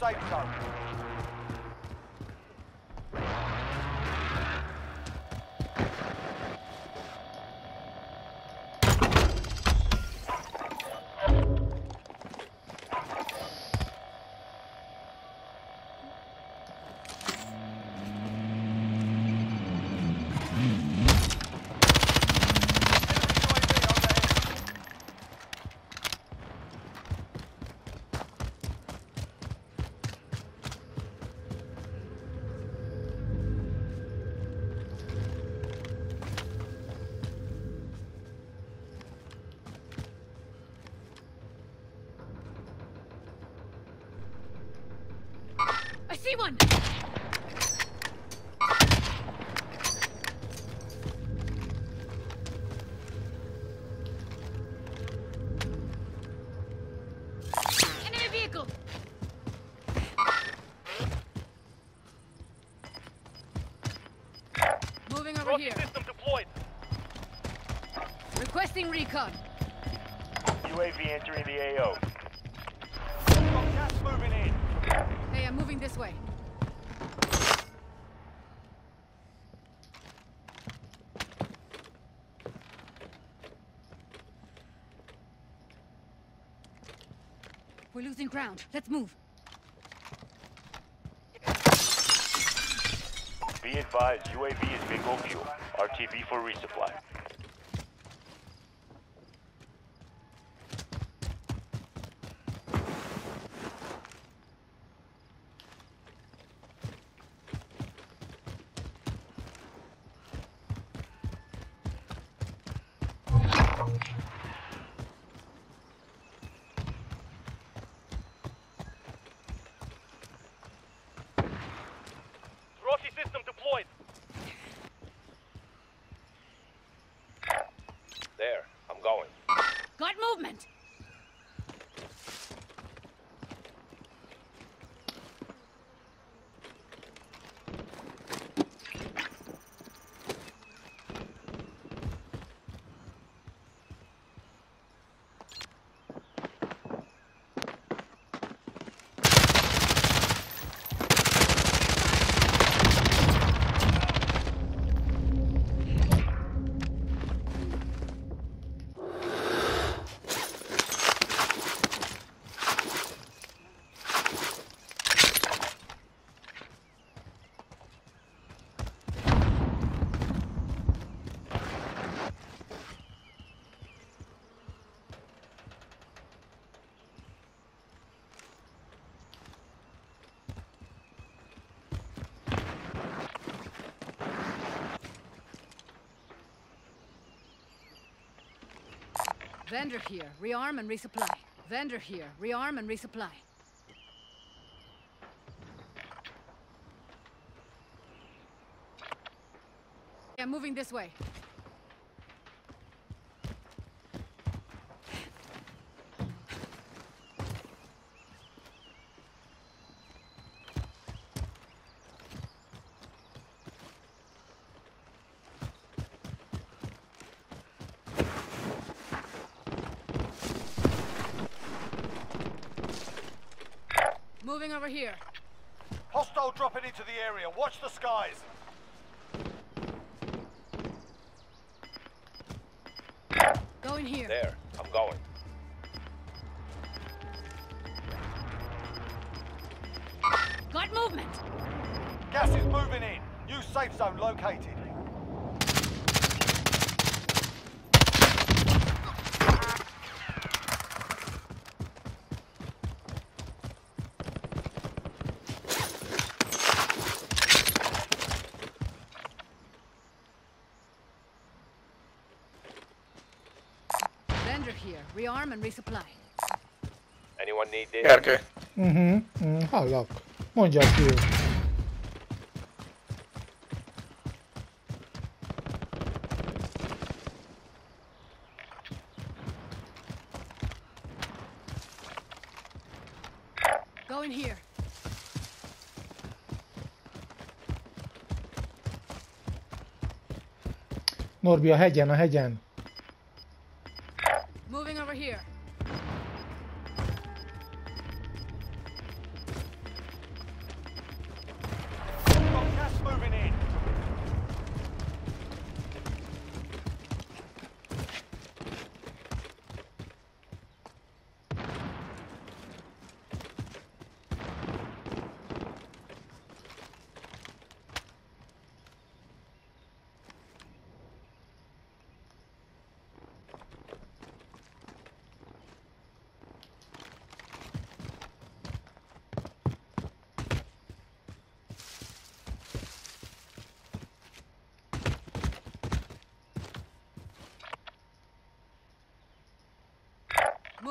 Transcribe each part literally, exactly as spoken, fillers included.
safe zone. I see one! Enemy vehicle! Moving over Rocky here. system deployed. Requesting recon. U A V entering the A O. Got gas moving in. Hey, I'm moving this way. We're losing ground. Let's move. Be advised, U A V is bingo fuel. R T B for resupply. Rocky system deployed. There, I'm going. Got movement! Vendor here. Rearm and resupply. Vendor here. Rearm and resupply. Yeah, moving this way. Moving over here. Hostile dropping into the area. Watch the skies. Going here. There, I'm going. Got movement! Gas is moving in. New safe zone located. Vendor here. Rearm and resupply. Anyone need this? Gergő. Mhm, uh -huh. Hallak. Mondják ki. Going here. Norbi, a hegyen, a hegyen. Moving over here.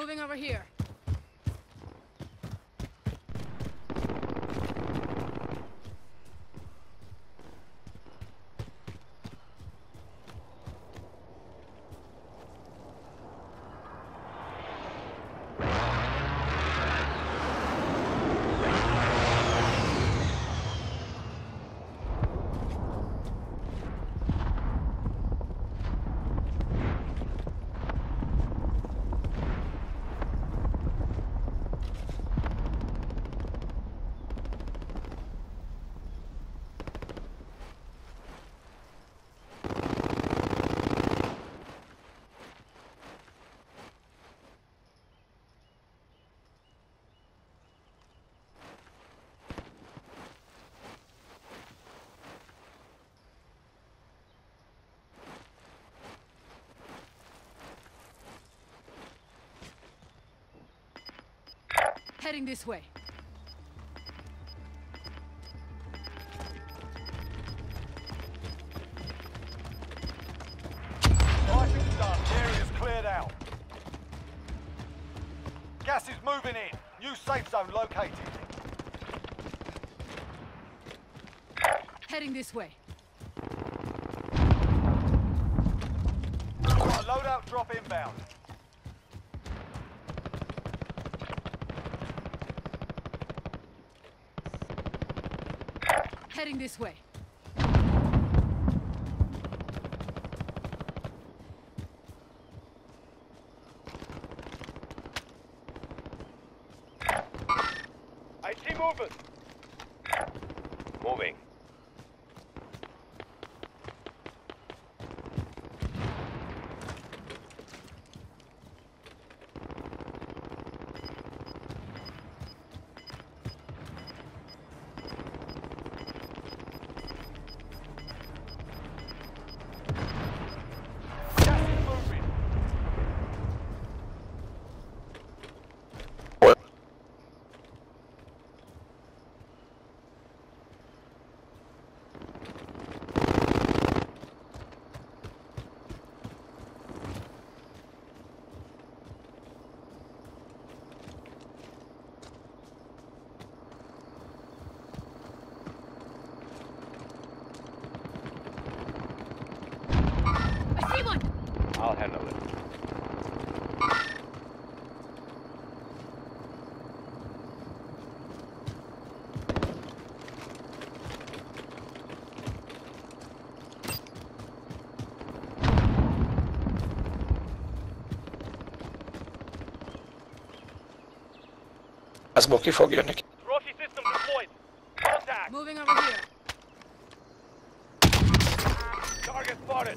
Moving over here. Heading this way. Rifle's done. The area's cleared out. Gas is moving in. New safe zone located. Heading this way. Got a loadout drop inbound. Heading this way. I see movement. Moving. I see one! I'll handle it. Az ki fog jönni. Trophy system deployed. Contact. Moving over here. Target spotted.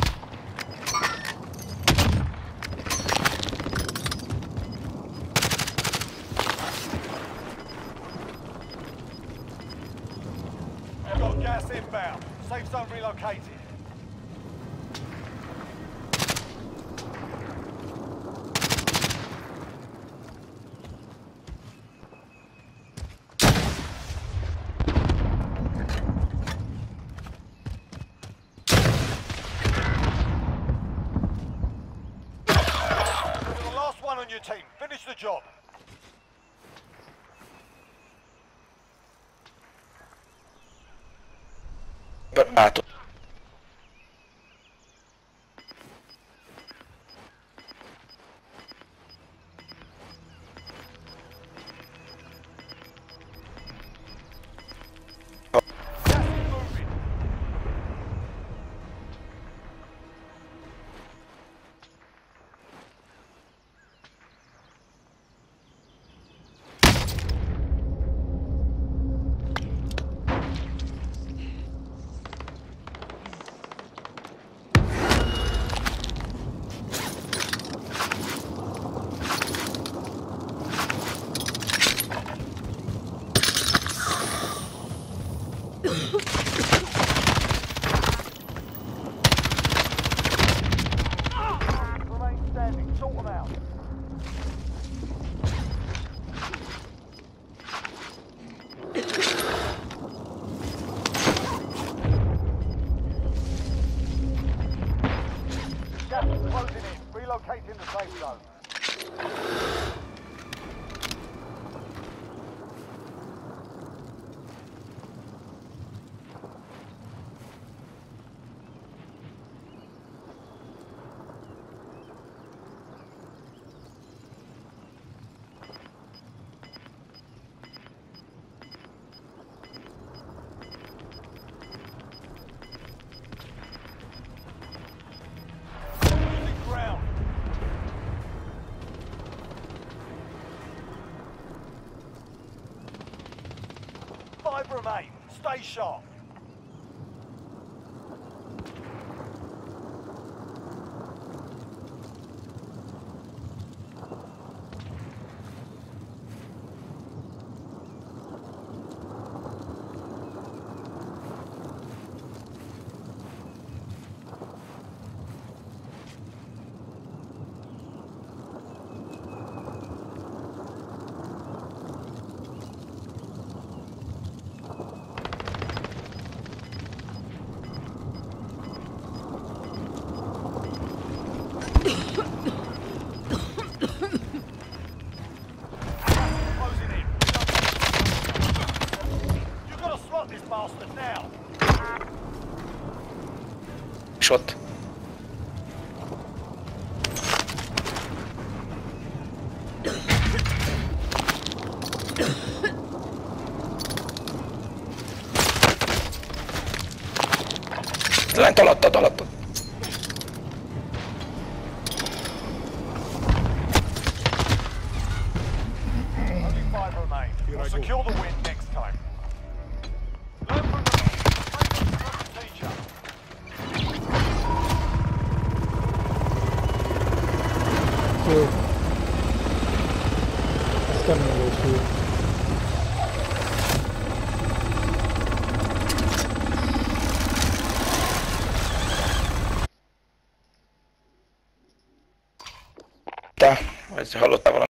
Got gas inbound. Safe zone relocated. You're the last one on your team. Finish the job. Látom. Gas is moving. Remain standing. Sort them out. Gas is closing in. Relocating the safe zone. Losing ground. Five remain. Stay sharp. Closing in. You've got to slot this bastard now. Shot. Lent alattad, alattad. Only five remain. We'll secure the win next time. Learn from the teacher. Two. That's coming away, two. Te, vagy hallottál valami?